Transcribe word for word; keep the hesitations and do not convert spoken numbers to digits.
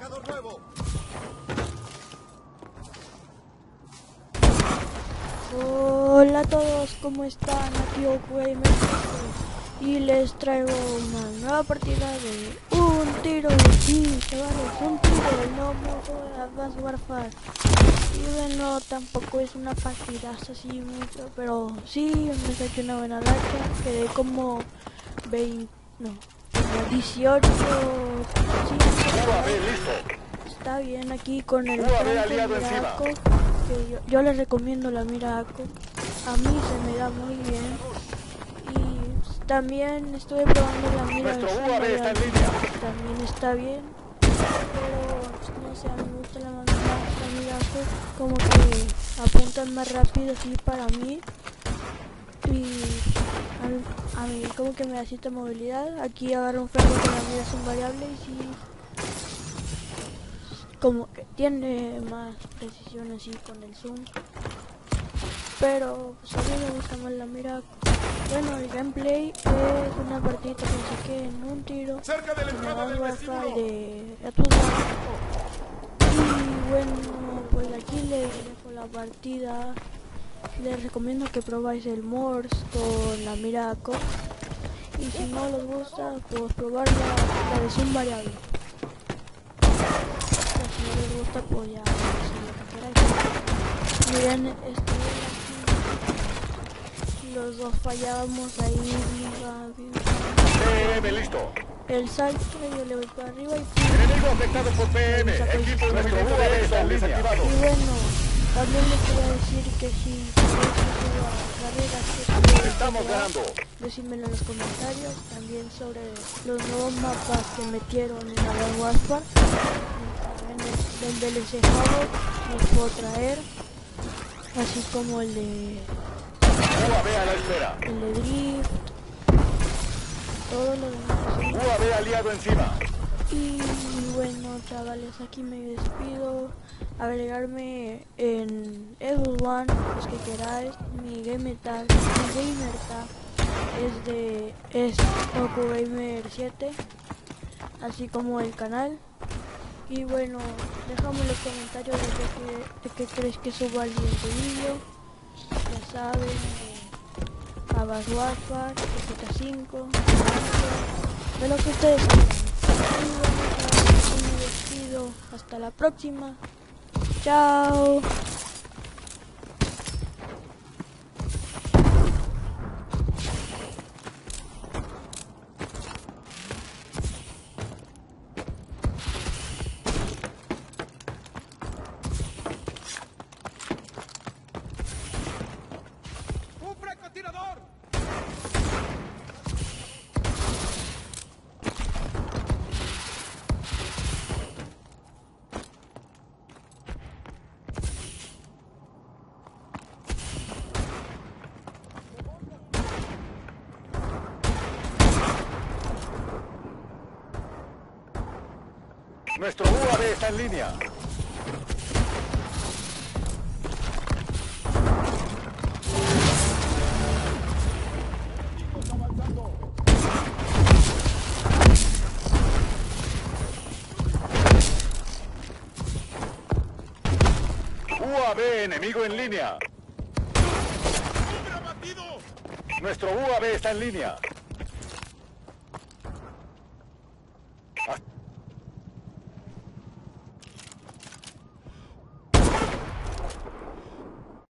Marcador nuevo. Hola a todos, ¿cómo están? Aquí OkuGamer y les traigo una nueva partida de un tiro. Sí, chavales, un tiro del nuevo modo de Advanced Warfare. Y bueno, tampoco es una partidaza así mucho, pero sí, me saqué una buena racha. Quedé como veinte, no, como dieciocho. Sí, está bien aquí con el Franco que yo, yo les recomiendo la Miraco. A mí se me da muy bien. Y también estuve probando la mira Nuestro U A V está en línea. También está bien. Pero no sé, a mí me gusta la, la, la Miraco, como que apuntan más rápido así para mí. Y a, a mí como que me da cierta movilidad. Aquí agarro un franco con la mira sin variable y sí, como que tiene más precisión así con el zoom. Pero pues a mí me gusta más la Miraco. Bueno, el gameplay es una partida que saqué en un tiro Cerca del en entrada del Advanced vestíbulo. Warfare de Atlas. Y bueno, pues aquí les dejo la partida. Les recomiendo que probáis el Morse con la Miraco. Y si no les gusta, pues probar la, la de zoom variable. O si no les gusta, pues ya si lo que queráis. Miren, esto los dos fallábamos ahí, viva, viva. P M listo. El salto, yo le voy para arriba y Enemigo afectado por P M. Equipo de movimiento de aviso desactivado. Y bueno, también les quería decir que si queréis que suba carreras, que Estamos ganando. decídmelo en los comentarios. También sobre los nuevos mapas que metieron en Advanced Warfare. En el del D L C Havoc los puedo traer, así como el de U A V a la espera. el de Drift, todo lo demás. U A V aliado encima. Y bueno, chavales, aquí me despido. Agregarme en Xbox One, los que queráis. Mi Gamertag, mi Gamertag es de es OkuGamer siete, así como el canal. Y bueno, dejamos en los comentarios de qué, de qué crees que suba el siguiente vídeo. Ya saben, eh, Advanced Warfare, G T A cinco, de lo que ustedes quieran. Y bueno, me despido. Hasta la próxima. Chao. ¡Un francotirador! Nuestro U A V está en línea. U A V enemigo en línea. Nuestro U A V está en línea.